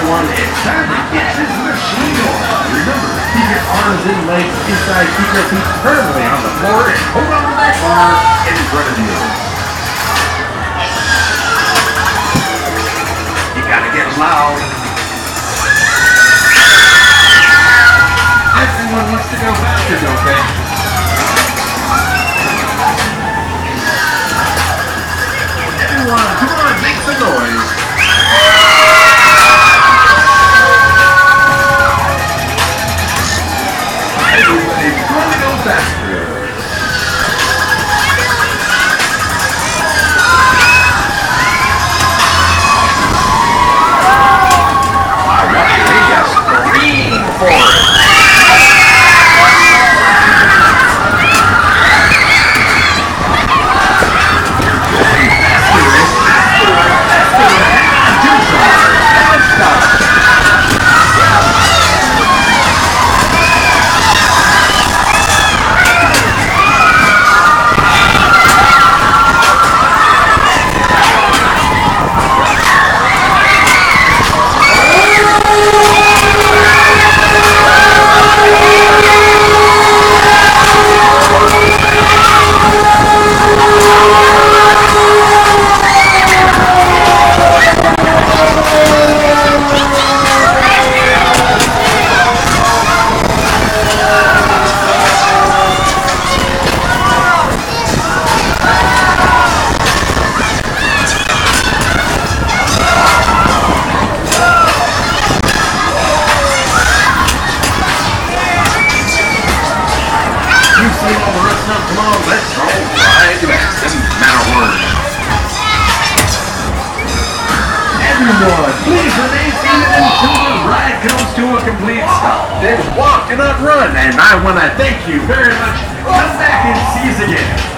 everyone, it's time to get this machine on. Remember, keep your arms and legs inside, keep your feet firmly on the floor, and hold on to that bar in front of you. You gotta get loud. Everyone wants to go faster, don't they? Everyone, come on, make some noise. Everybody's going to go faster. All right, we got scream for it. Come on, let's all ride the Matterhorn. Everyone, please remain seated until the ride comes to a complete stop. Then walk and not run. And I want to thank you very much. Come back and see us again.